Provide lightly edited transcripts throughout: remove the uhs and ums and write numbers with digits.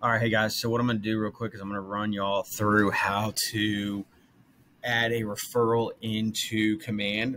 All right, hey guys. So what I'm going to do real quick is I'm going to run y'all through how to add a referral into Command.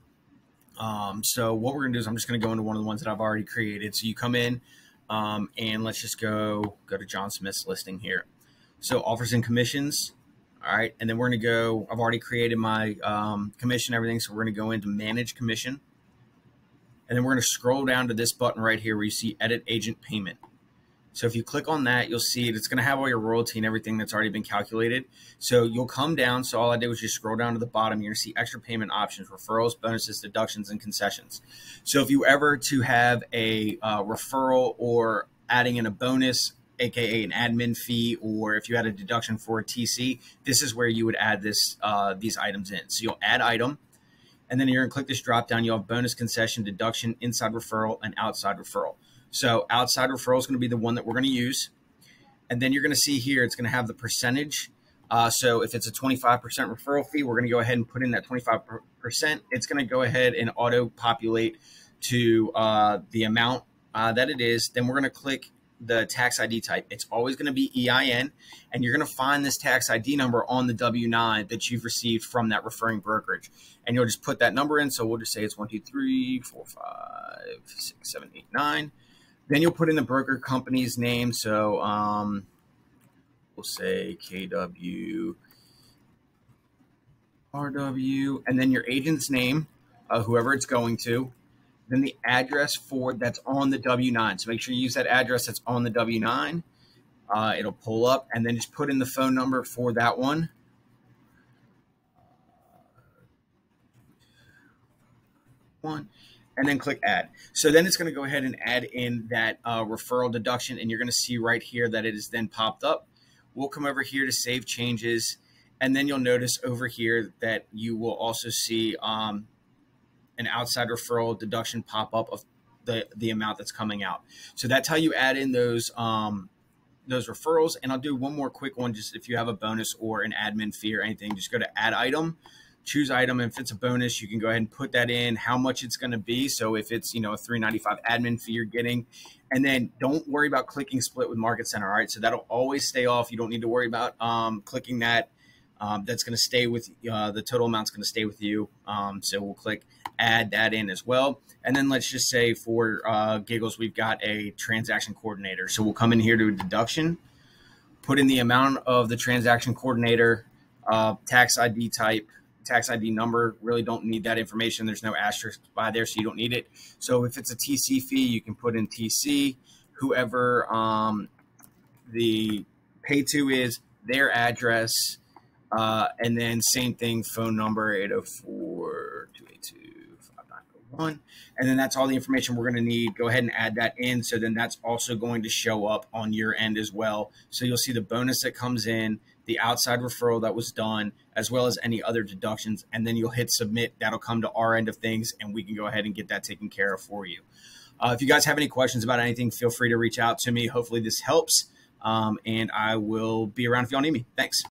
So what we're going to do is I'm just going to go into one of the ones that I've already created. So you come in and let's just go to John Smith's listing here. So offers and commissions. All right, and then we're going to go. I've already created my commission, everything. So we're going to go into manage commission, and then we're going to scroll down to this button right here where you see edit agent payment. So if you click on that, you'll see it's going to have all your royalty and everything that's already been calculated. So you'll come down. So all I did was just scroll down to the bottom. You're going to see extra payment options, referrals, bonuses, deductions, and concessions. So if you ever to have a referral or adding in a bonus, aka an admin fee, or if you had a deduction for a TC, this is where you would add these items in. So you'll add item, and then you're going to click this drop down. You'll have bonus, concession, deduction, inside referral, and outside referral. So outside referral is going to be the one that we're going to use. And then you're going to see here, it's going to have the percentage. So if it's a 25% referral fee, we're going to go ahead and put in that 25%. It's going to go ahead and auto populate to the amount that it is. Then we're going to click the tax ID type. It's always going to be EIN, and you're going to find this tax ID number on the W-9 that you've received from that referring brokerage. And you'll just put that number in. So we'll just say it's 1, 2, 3, 4, 5, 6, 7, 8, 9. Then you'll put in the broker company's name. So we'll say KW, RW, and then your agent's name, whoever it's going to. Then the address for that's on the W-9. So make sure you use that address that's on the W-9. It'll pull up, and then just put in the phone number for that one. And then click add. So then it's going to go ahead and add in that referral deduction, and you're going to see right here that it is then popped up. We'll come over here to save changes, and then you'll notice over here that you will also see an outside referral deduction pop up of the amount that's coming out. So that's how you add in those referrals. And I'll do one more quick one. Just if you have a bonus or an admin fee or anything, just go to add item. Choose item. If it's a bonus, you can go ahead and put that in, how much it's going to be. So if it's, a $3.95 admin fee you're getting, and then don't worry about clicking split with Market Center. All right. So that'll always stay off. You don't need to worry about clicking that. That's going to stay with the total amount's going to stay with you. So we'll click add that in as well. And then let's just say for giggles, we've got a transaction coordinator. So we'll come in here to a deduction, put in the amount of the transaction coordinator, tax ID type, tax ID number. Really don't need that information. There's no asterisk by there, so you don't need it. So if it's a TC fee, you can put in TC, whoever the pay to is, their address, and then same thing, phone number 804-282-5901. And then that's all the information we're going to need. Go ahead and add that in. So then that's also going to show up on your end as well. So you'll see the bonus that comes in, the outside referral that was done, as well as any other deductions. And then you'll hit submit. That'll come to our end of things, and we can go ahead and get that taken care of for you. If you guys have any questions about anything, feel free to reach out to me. Hopefully this helps. And I will be around if y'all need me. Thanks.